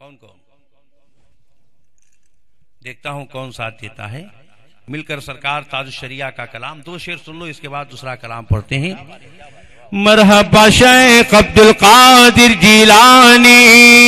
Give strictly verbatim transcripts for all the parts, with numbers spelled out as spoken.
کون کون دیکھتا ہوں کون ساتھ دیتا ہے. مل کر سرکار تاج الشریعہ کا کلام دو شعر سن لو، اس کے بعد دوسرا کلام پڑھتے ہیں. مرحبا شیخ عبد القادر جیلانی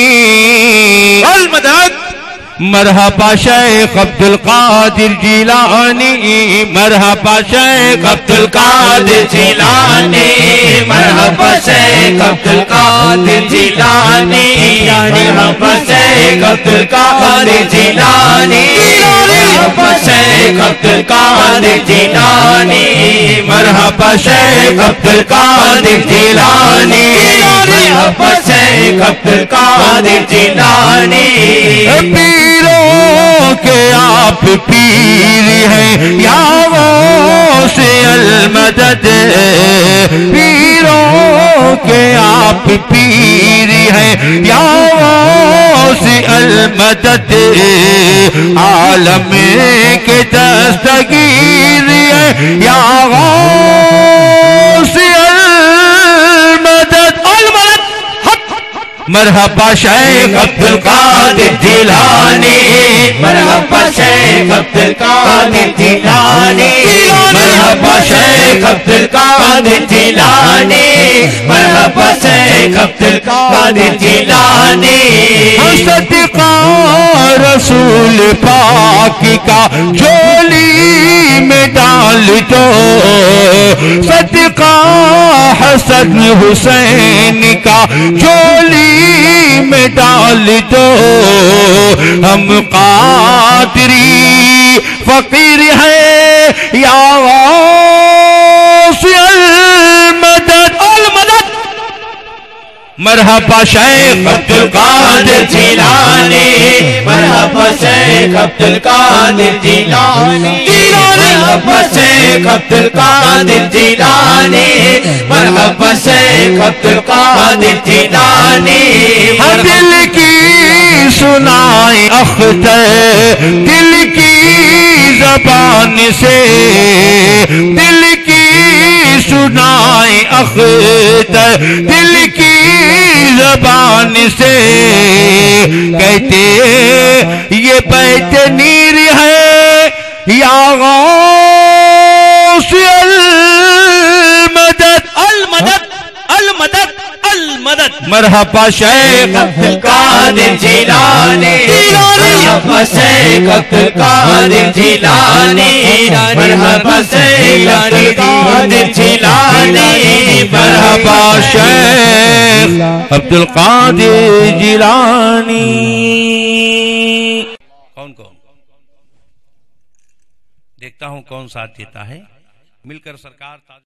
المدد. مرحبا شیخ عبد القادر جیلانی، مرحبا شیخ عبد القادر جیلانی، مرحبا شیخ عبد القادر جیلانی، مرحبا شیخ عبد القادر جیلانی، مرحبا شیخ عبد القادر جیلانی، مرحبا شیخ عبد القادر جیلانی، مرحبا شیخ عبد القادر جیلانی. پیروں کے آپ پیر ہیں یا غوث المدد، پیروں کے آپ پیر ہیں یا غوث المدد، عالم کے دستگیر ہیں یا غوث المدد. مرحبا شیخ عبد القادر جیلانی، مرحبا شیخ عبد القادر جیلانی، مرحبا شیخ عبد القادر جیلانی، مرحبا شیخ عبد القادر جیلانی. صدقہ رسول پاک کا جھولی میں ڈال دو، صدقہ حسن حسین کا جھولی میں ڈال دو. ہم قادری فقیر ہیں یا غوث المدد المدد. مرحبا شیخ عبد القادر جیلانی، مرحبا شیخ عبد القادر جیلانی، مرحبا شیخ عبد القادر جیلانی، مرحبا شیخ عبد القادر جیلانی. دل کی سنائیں اختر دل کی زبان سے، دل کی سنائیں اختر دل کی زبان سے، کہتے یہ بیت نیر ہے یا غوث المدد المدد المدد المدد. مرحبا شیخ عبد القادر جیلانی، مرحبا شیخ عبد القادر جیلانی، مرحبا شیخ عبد القادر جیلانی، مرحبا شیخ عبد القادر جیلانی. کون کون دیکھتا ہوں کون ساتھ دیتا ہے. مل کر سرکار